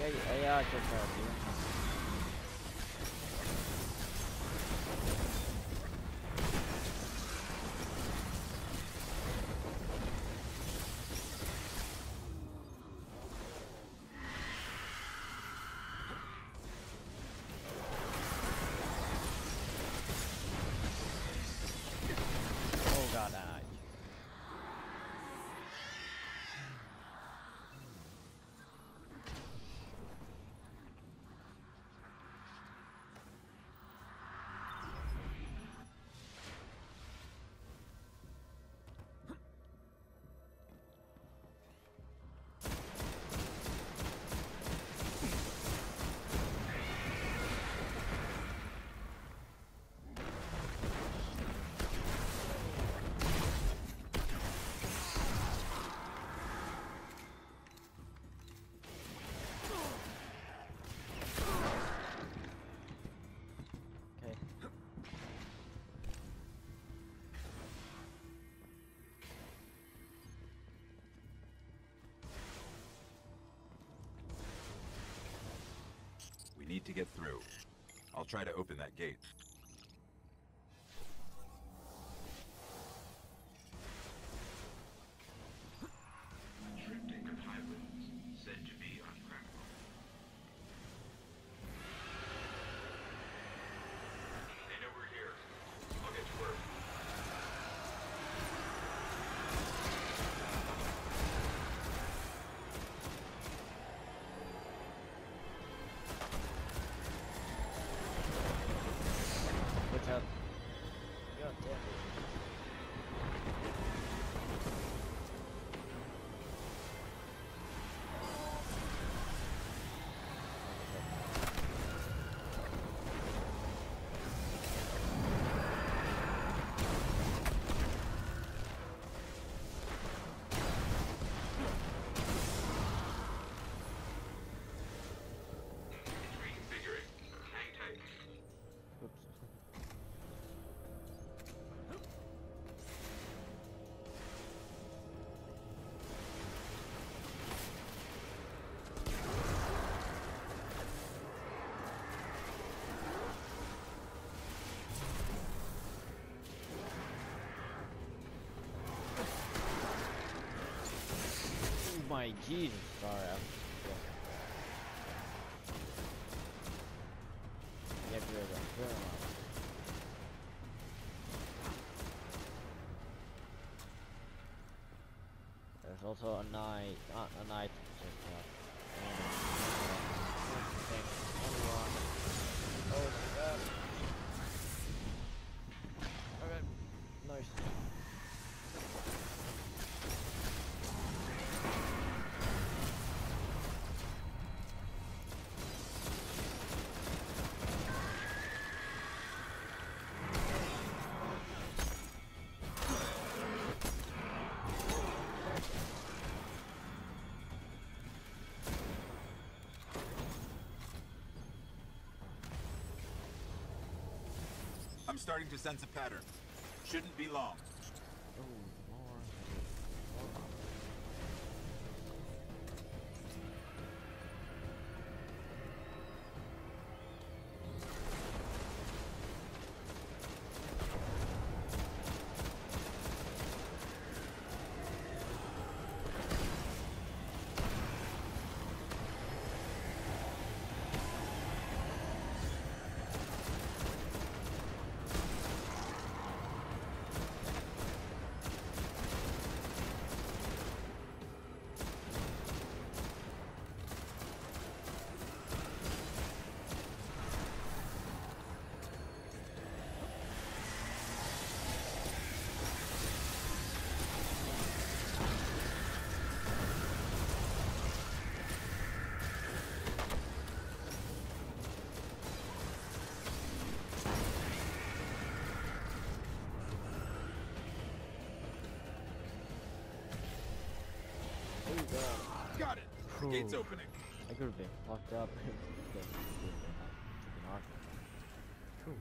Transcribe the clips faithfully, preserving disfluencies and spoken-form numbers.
aí, aí a que eu quero. Oh god, I. We need to get through. I'll try to open that gate. Triptych of Highlands, said to be uncrackable. They know we're here. I'll get to work. Watch out. God damn it. It's reconfiguring. Hang tight. Oops. Oh my Jesus, sorry. I'm, yeah. Get rid of them. Get rid of them. There's also a night, not a night to check out. And, uh, thing. Oh my god. Okay. Nice. I'm starting to sense a pattern. Shouldn't be long. Oh, more. Oh god. Got it! The gate's opening. I could have been fucked up. It would have been hard. Cool.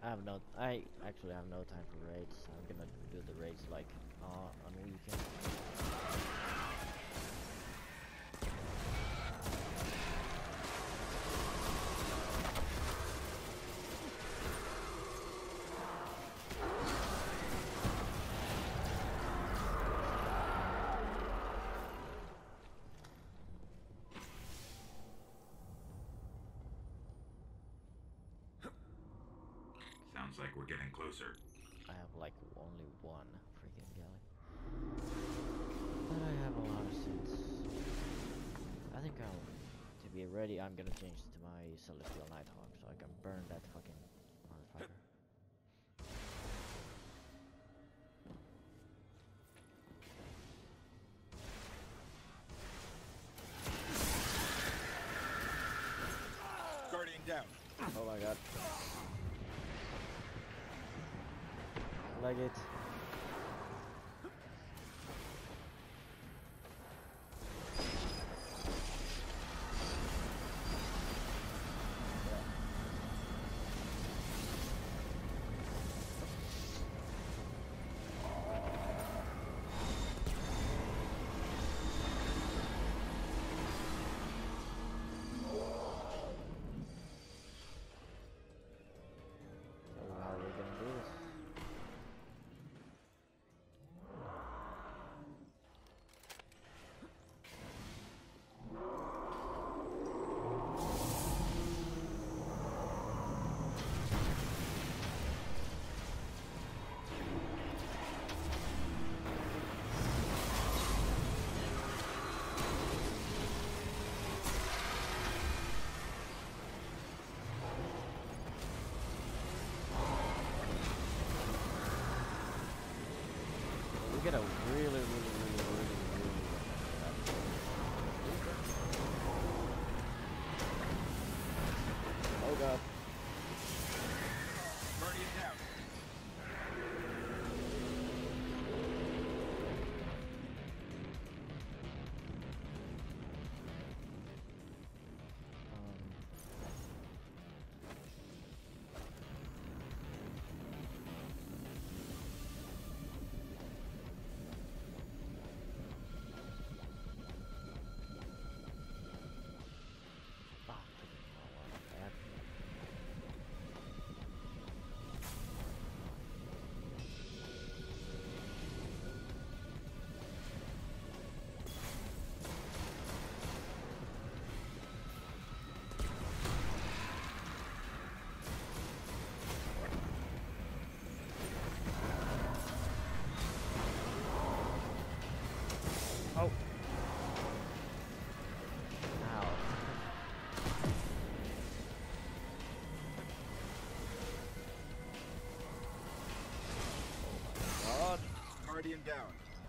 I have no. I actually have no time for raids. I'm gonna do the raids like uh, on weekends. Sounds like we're getting closer. I have like only one freaking galley. But I have a lot of sense. I think I'll, to be ready, I'm gonna change to my Celestial Nighthawk so I can burn that fucking motherfucker. Guardian down. Oh my god. Like it. So how are we gonna do this? We get a really, really, really, really, really Oh god. Guardian down. Ah, bad. Oh. Ow. God. Guardian down.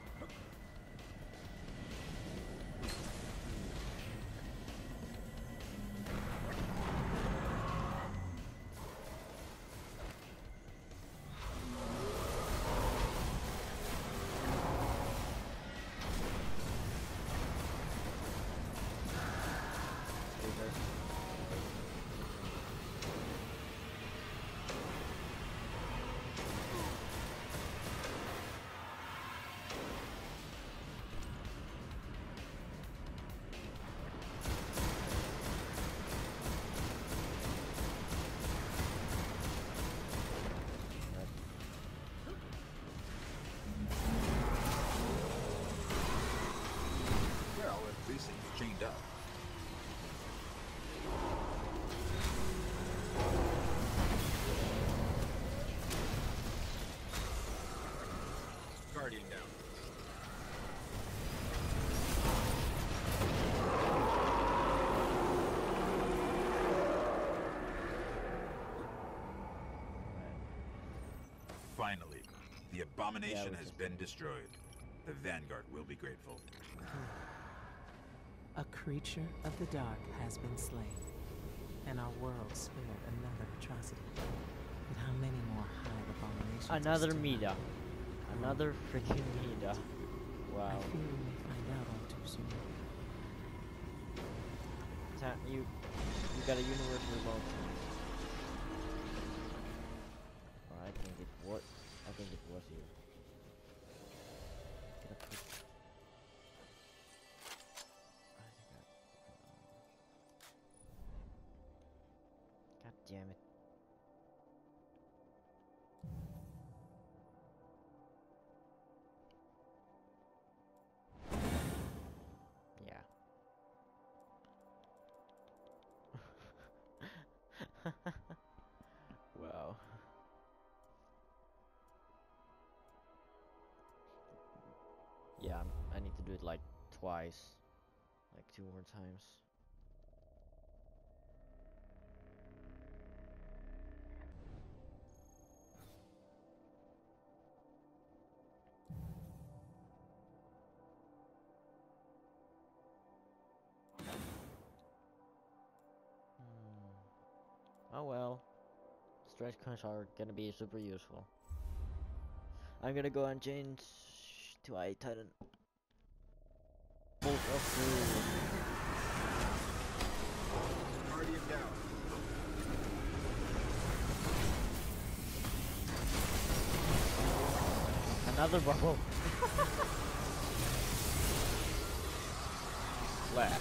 Jesus. Well, at least it's chained up. Guardian down. Finally, the abomination we has can- been destroyed. The Vanguard will be grateful. A creature of the dark has been slain, and our world spared another atrocity. But how many more hive abominations? are Another still Mida. out Another freaking Mida. there? Wow. I fear we may find out all too soon. Ta- you, you got a universe remote. to do it like twice, like two more times. Oh well, stretch coins are gonna be super useful. I'm gonna go and change to a Titan. Bolt of Doom. Guardian down. Another bubble. Left.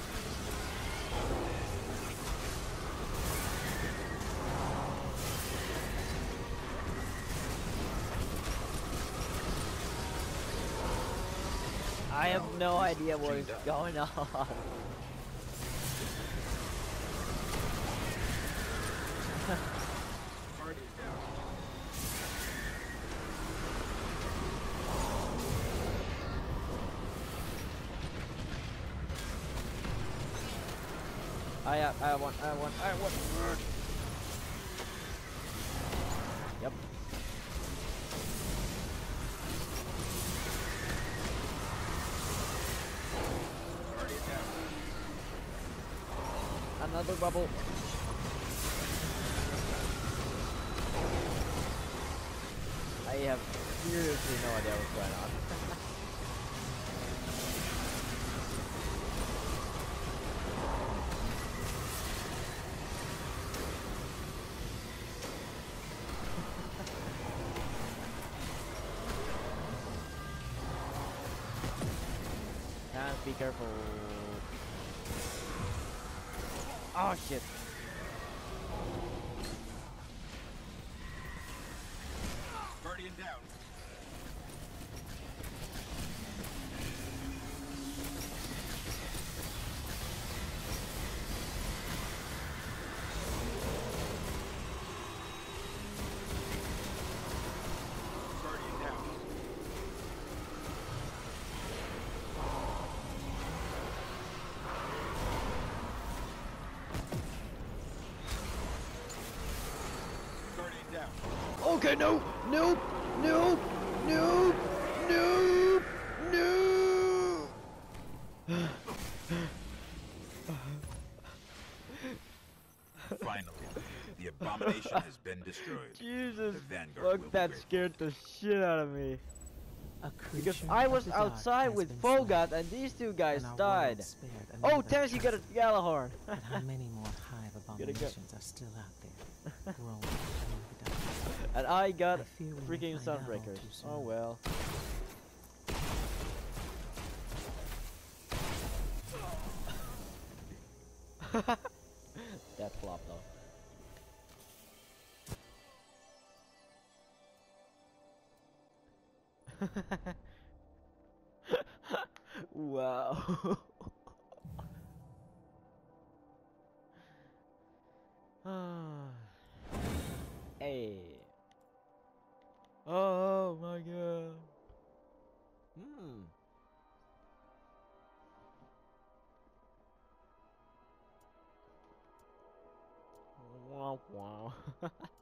I have no idea what is going on. Guardian down. I uh, I want I want I want. Yep. Guardian down. Another bubble. I have seriously no idea what's going on. And be careful. Oh shit. Guardian down. Guardian down. Guardian down. Okay, no, nope, nope, nope, nope, nope. Finally, the abomination has been destroyed. Jesus, The Vanguard will be fuck, that grateful. scared the shit out of me. A Because creature I of was the dark outside has with been slain, Fogat and these two guys and our died. world spared Oh, another Thames, you got a atrocity. Galahorn. But how many more hive Gotta go. abominations are still out there, growing in the dark? And I got I fear we may freaking find out all Sunbreakers. too soon. Oh well. That flop though. Wow. Hey. Oh my god. Hmm. Wow, wow.